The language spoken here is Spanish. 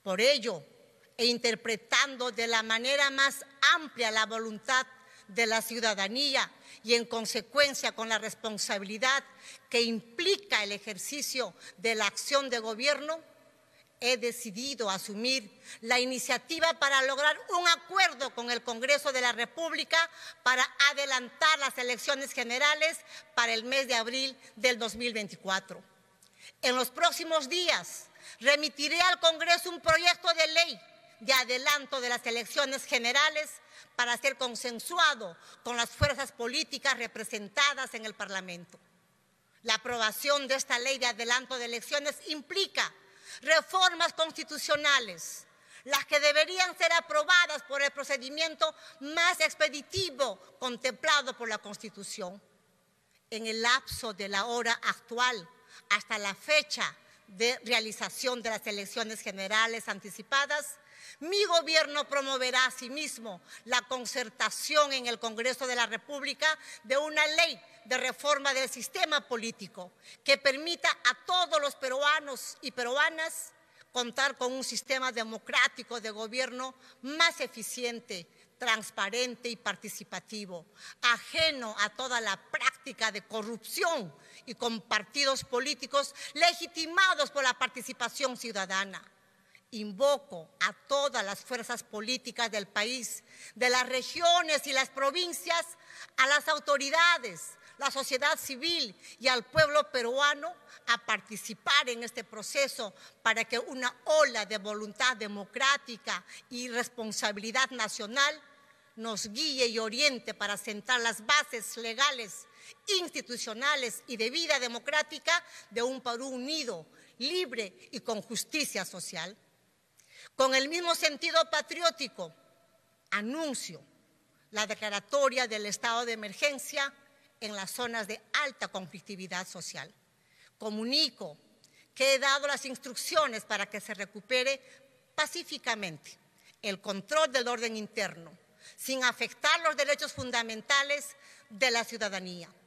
Por ello, interpretando de la manera más amplia la voluntad de la ciudadanía y en consecuencia con la responsabilidad que implica el ejercicio de la acción de gobierno, he decidido asumir la iniciativa para lograr un acuerdo con el Congreso de la República para adelantar las elecciones generales para el mes de abril del 2024. En los próximos días remitiré al Congreso un proyecto de ley de adelanto de las elecciones generales para ser consensuado con las fuerzas políticas representadas en el Parlamento. La aprobación de esta ley de adelanto de elecciones implica reformas constitucionales, las que deberían ser aprobadas por el procedimiento más expeditivo contemplado por la Constitución. En el lapso de la hora actual hasta la fecha de realización de las elecciones generales anticipadas, mi gobierno promoverá asimismo la concertación en el Congreso de la República de una ley de reforma del sistema político que permita a todos los peruanos y peruanas contar con un sistema democrático de gobierno más eficiente, transparente y participativo, ajeno a toda la práctica de corrupción y con partidos políticos legitimados por la participación ciudadana. Invoco a todas las fuerzas políticas del país, de las regiones y las provincias, a las autoridades, la sociedad civil y al pueblo peruano a participar en este proceso para que una ola de voluntad democrática y responsabilidad nacional nos guíe y oriente para sentar las bases legales, institucionales y de vida democrática de un Perú unido, libre y con justicia social. Con el mismo sentido patriótico, anuncio la declaratoria del estado de emergencia en las zonas de alta conflictividad social. Comunico que he dado las instrucciones para que se recupere pacíficamente el control del orden interno, sin afectar los derechos fundamentales de la ciudadanía.